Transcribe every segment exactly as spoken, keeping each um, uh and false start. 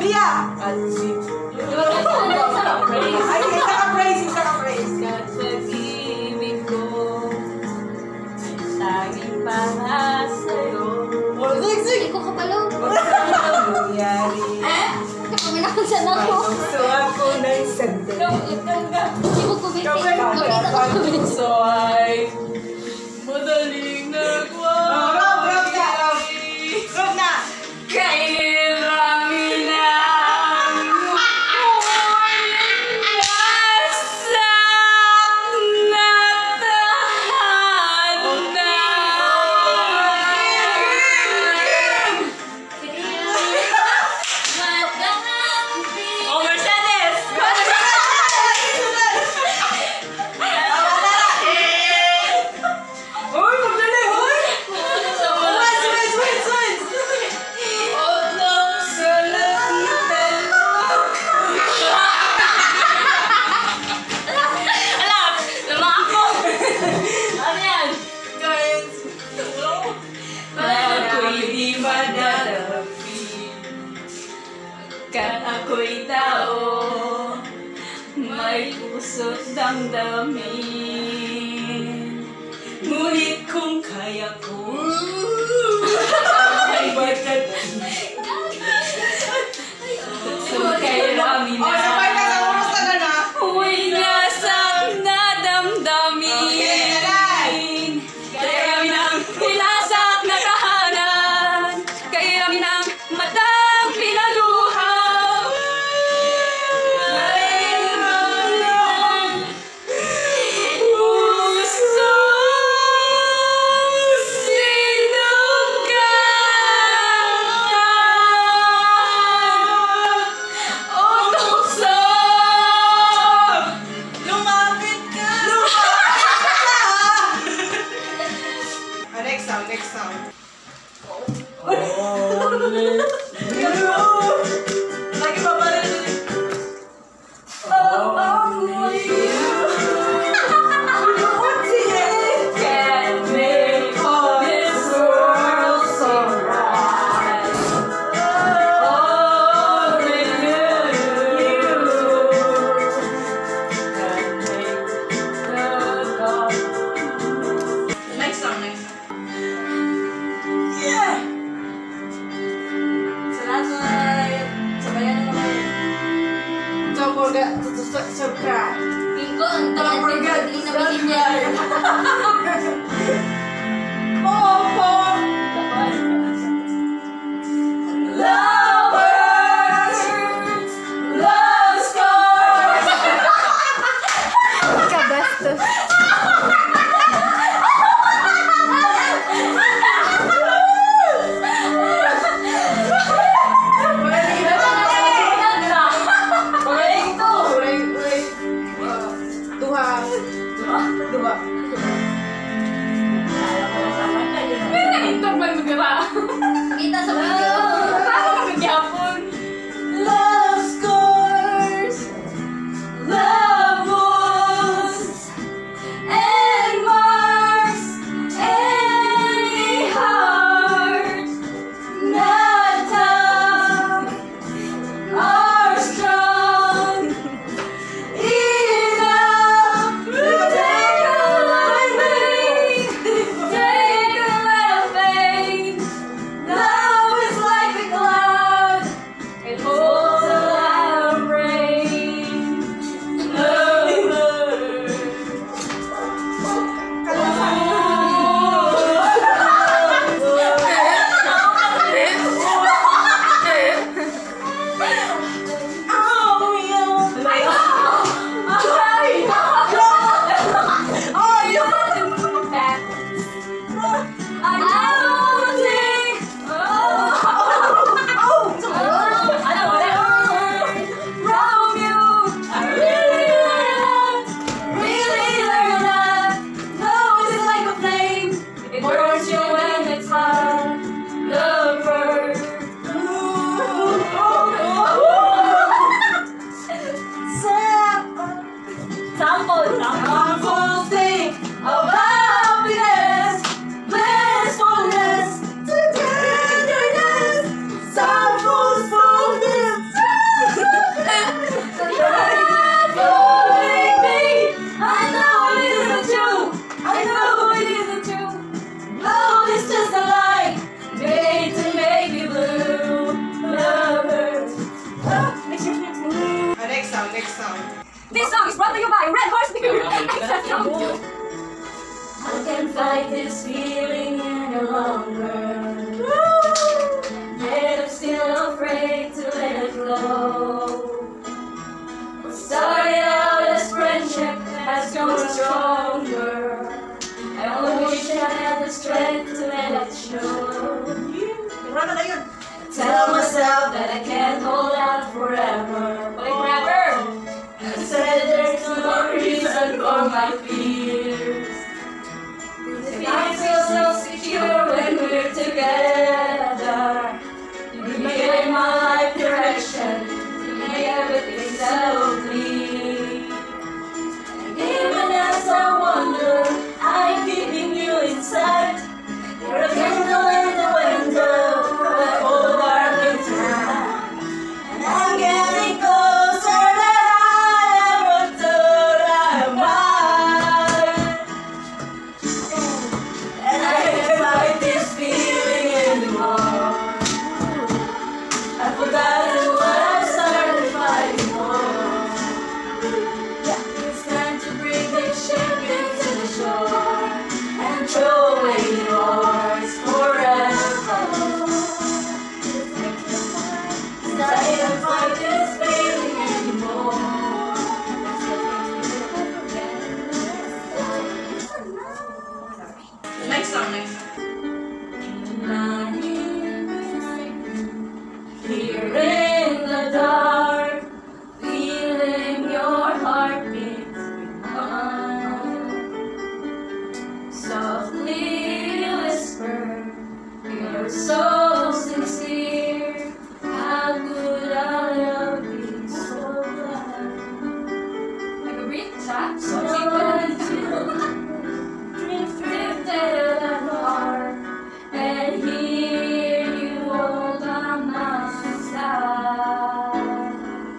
Lia! At si... Ay, isa ka praise, isa ka praise. At pag-ibig ko, tanging para sa'yo. Oh, sig, sig! Hindi ko kapalo. Ano nangyari? Kapag-inakunsan ako. So ako na isang Hindi ko kumitin. Kapag Kapita ko kumitin. So ay madaling nagwawali. Rob, rob na, rob. Rob na. Kairami na Kat ako'y tao, may puso't damdamin. Ngunit kung kaya ko, ay bagat. So kay Rami na. Oh, sabay ka sa oras na na. Huwag nasak na damdamin. Kay Rami ng pinasak na kahanan. Kay Rami ng matang pinaluha. Next sound, next sound. Lagi pa ba rin? Oh, only you can make all this world so right. Only you can make the God. Next song, next song. Yeah! Salamat! Sabayan naman kayo. Don't forget to subscribe. Bingo, ang Don't forget to hindi na bigyan niya. subscribe. Popo! Lovers! Love scores! Kabastos. May nag-intog ba yung Kita sa video. fight this feeling any longer. Yet I'm still afraid to let it flow. What started out as friendship has grown stronger. I wish I had the strength to let it show. Tell myself that I can't hold out forever. Wait, forever! I said there's no reason for my fears. I feel so secure when we're together. You gave my life direction. You make everything so clear. And even as I wonder, I'm keeping you inside. You're a candle in the window. A cold dark winter night. And I'm getting closer than I ever thought I might. And I can't fight this feeling anymore. I've forgotten what I started fighting for. It's time to bring this ship into the shore and throw away yours forever. I can't fight this feeling anymore. Next song, next song. Here in the dark, feeling your heartbeat with mine. Softly whisper, you're so sincere. How could I love you so bad? Like a real chat, so drifted apart, and here you hold on my side.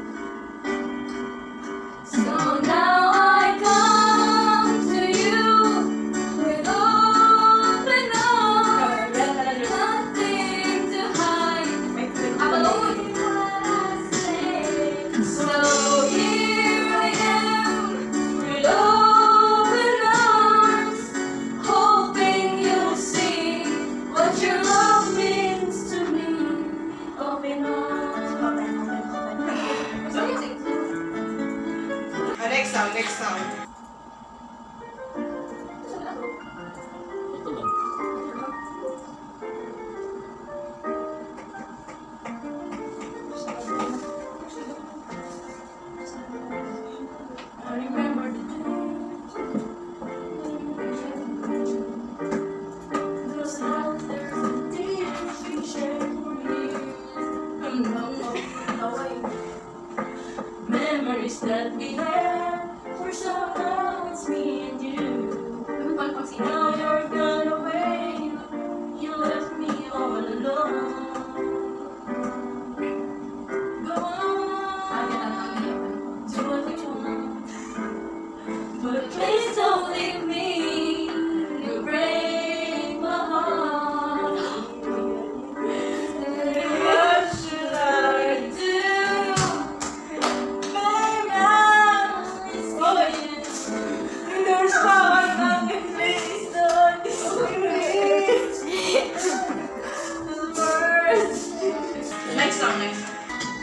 So now I come to you with open arms, nothing to hide. I'm alone. So here I am with open arms, hoping you'll see what your love means to me. Open arms. Ah, next song, next song. I remember the day. Those out there, the tears we shared for years. And no, no, away. Memories that we had, for somehow it's me and you. Now you're gone away, you left me all alone. Go on, do what you want, but please don't leave me. You break my heart. What should I do? Baby, it's going. There's someone on your face, don't please. The words. Next song, next song.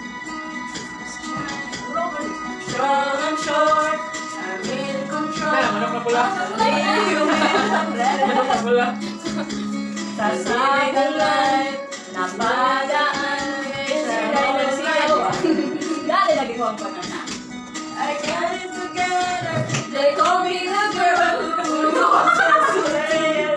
Strong and short, I'm in control. Kaya, manok na pula. Manok na pula. Sa silang life, napadaan Dali lagi ko ang panana. I got it together. They call me the girl who wants to play.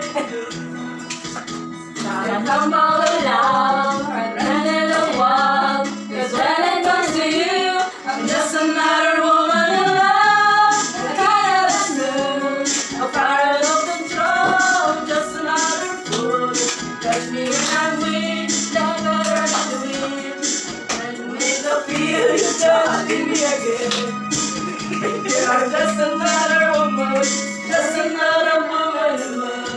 Not from all the love, I ran in a while. Cause when it comes to you, I'm just another woman in love. The kind of smooth, no parental control, just another fool. Touch me when I'm weak, like a rush to wind. And make the feeling touch me again. You're just another woman, just another woman in love.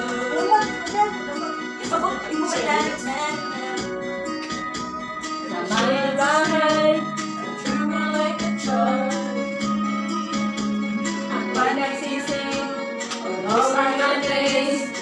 Naman bahay, true like a child. Ang panagsising, on all my days,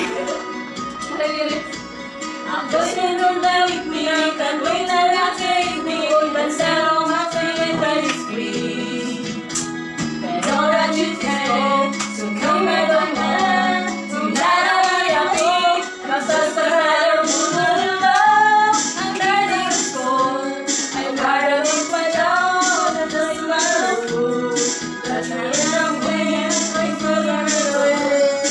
I'm going to don't like me, can't wait till I take me. But sell my favorite is free. Pero that you can, so come and don't mind. Tonight I'm happy, basta sa halaw mo na lang. I'm ready to score, I'm tired of my down. And just my food, that's where I'm winning, like further away.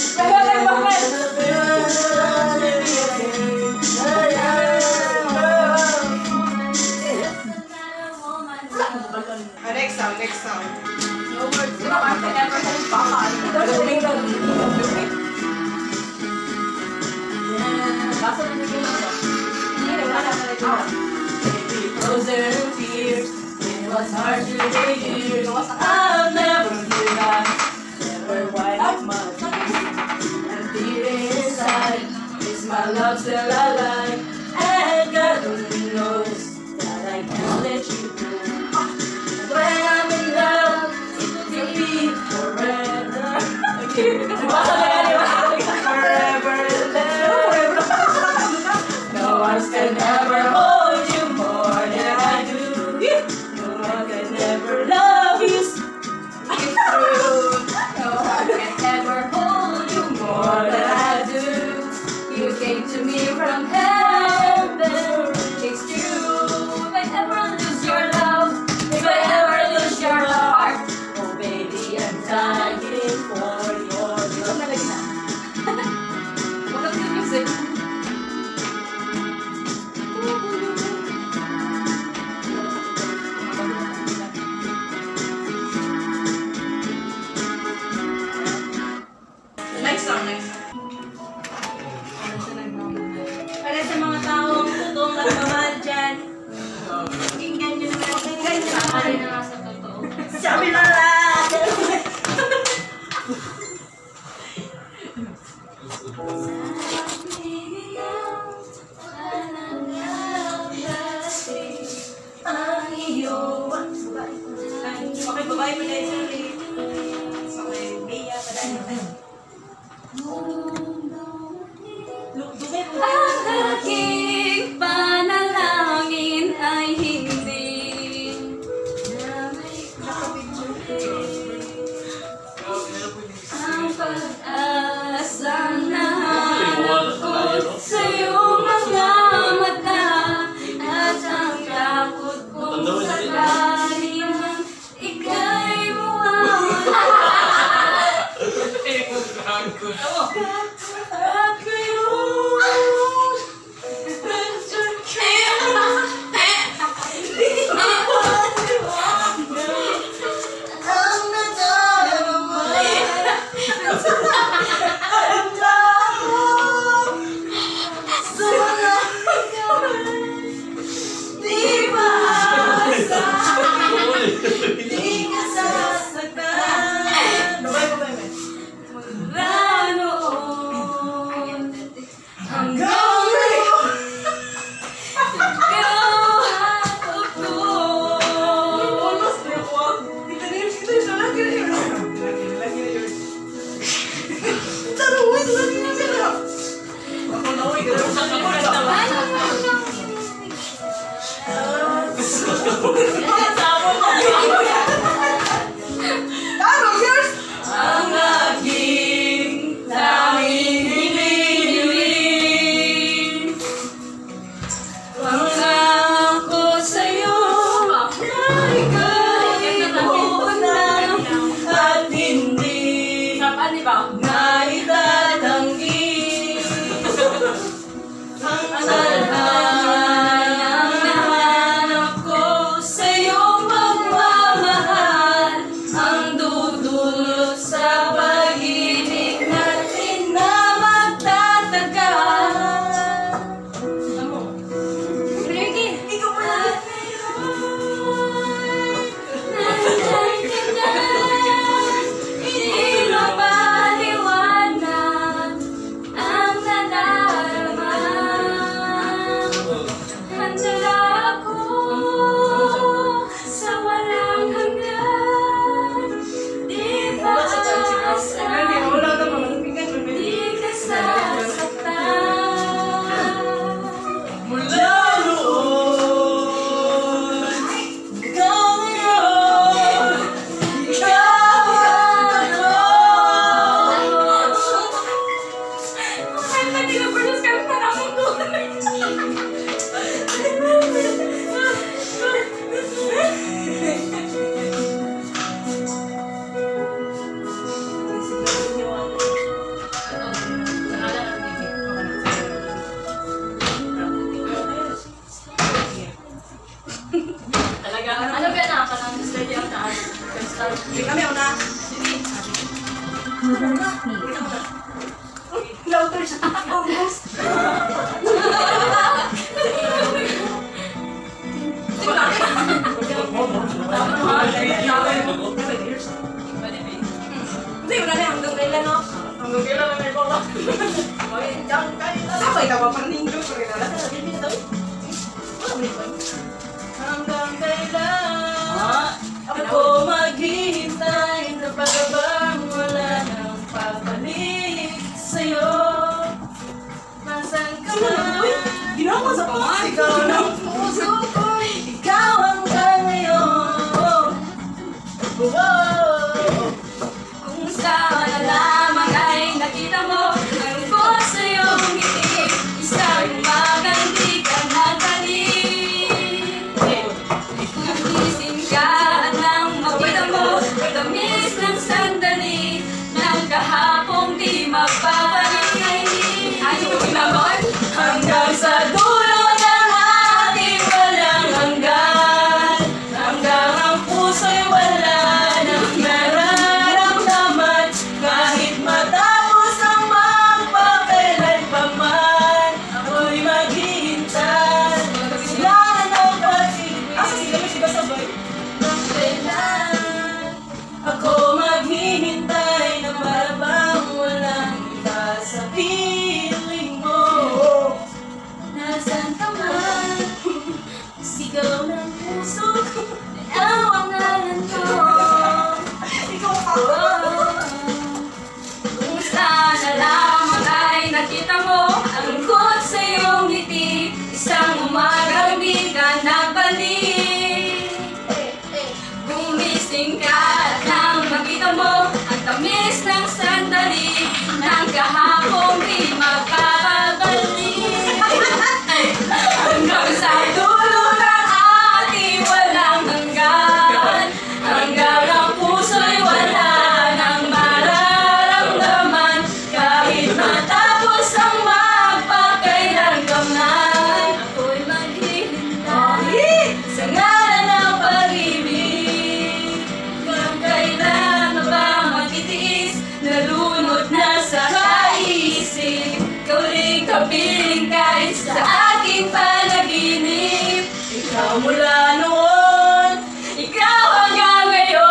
Ah, next sound, next sound. No words, di ba? Kasi never ka rin pakal. Luming ka. Luming. Kaso na naging ako. Hindi, wala na rin ako. Baby, closer in tears. It was hard to take years. I'll never give up. Never wipe my tears. And beating inside is my love still alive. And God only knows that I can't let you go. When I'm in love, it will be forever. Forever and ever. No one can ever hold you more than I do. No one can ever love you true. No one can ever hold you more than I do. You came to me from heaven. It's true. If I ever lose your love, if I ever lose your heart, oh baby, I'm dying for your love. What is the music? Next sound, next sound. Para sa mga taong totoong nagmamahal dyan, pakinggan nyo naman, pakinggan nyo naman. na nga sa totoo. Sabi na lang! Ang iyong okay, babae pa dahil sa ulit. Okay, Bea pa dahil. Dugay mo. Ang aking panalangin ay hindi ang pag-asang nahanap ko sa iyong mga mata at ang takot kong sakaling ika'y mawawala. Hindi kami una. Sige. Louder siya. Almost. Hindi, wala na. Hanggang kailan, no? Hanggang kailan lang may bala. Sabay ka ba? Parang nindog. Hanggang kailan ako maghihintay na pagkabang wala nang pabalik sa'yo. Nasaan ka na? Ginawa sa pangay. Ikaw ng puso ko, ikaw ang ngayon. Kung saan na lamang ay nakita mo ang ko sa iyong ngiti, isang umagang di ka nagpalit. Kung gising ka at nang makita mo ang tamis ng sandali ng kahapong di magbabalik. Hanggang sa dulo ng ating walang hanggan, hanggang ang puso'y wala nang nararamdaman, kahit matapos ang magpakailan pa man, ako'y maghihintay. Sila ng pag-ibig. Asa sila? May siga sabay. Nang kailan ako maghihintay na para bang walang iba sa piling mo. Nasaan ka man? Sigaw ng puso ko, ikaw ang ngalan ko. Ikaw pa. Kung saan na lamang ay nakita mo ang lungkot sa iyong ngiti, isang umagang di ka nagbalik. Gumising ka at nang makita mo ang tamis ng sandali ng kahapong di magpapabalik. Hanggang sa dulo ng ating walang hanggan, hanggang ang puso'y wala nang mararamdaman, kahit matapos ang magpakailangaman, ako'y maghihintay sa ngalan ng pag-ibig. Kung kailan na ba magtitiis, nalunod na sa kaisip, kauling kapiling kahit sa aking panaginip. Ikaw mula noon, ikaw hanggang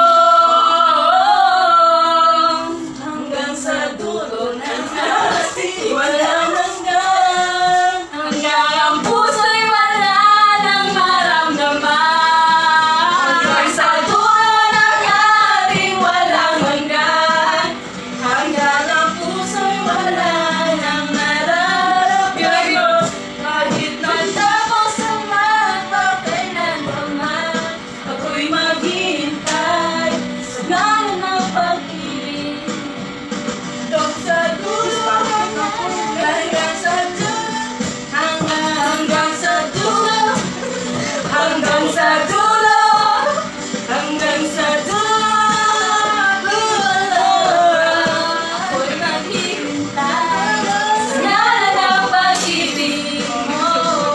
ngayon, hanggang sa dulo ng ating walang hanggan, hanggang ang puso'y wala nang maramdaman, hanggang sa dulo ng ating walang hanggan, hanggang ang puso'y wala nang nararamdaman, kahit matapos ang magpakailan pa man, ako'y maghihintay sa ngalan ng pag-ibig. Hanggang sa dulo, hanggang sa dulo, hanggang, hanggang sa dulo, hanggang sa dulo, hanggang sa dulo, ako'y maghihintay sa ngalan ng pag-ibig mo.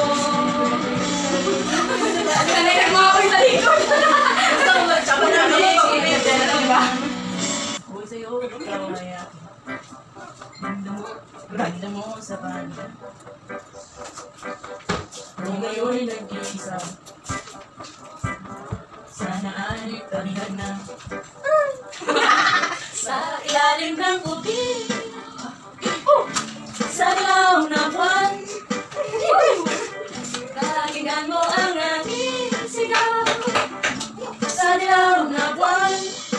Kanay mga ako'y sa likod. Tsaka na naman pag-ibig. Huwag sa'yo, ikaw kaya. Ganda mo, ganda mo sa kanya. Kung ngayon'y nag-iisa, sana ay palihan na. Sa ilalim ng puti, sa dilaw na buwan, pakinggan mo ang aking sigaw. Sa dilaw na buwan,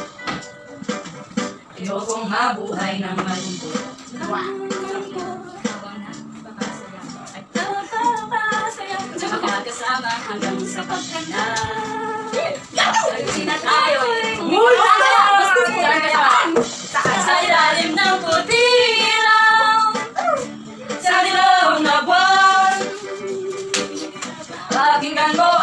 ayokong mabuhay ng malungkot. Habang napapasaya ay napapasaya, makakasama hanggang sa pagkana. Ayusin na tayo. Mula! Sa ilalim ng puti ilaw, sa dilaw na buwan, pakinggan mo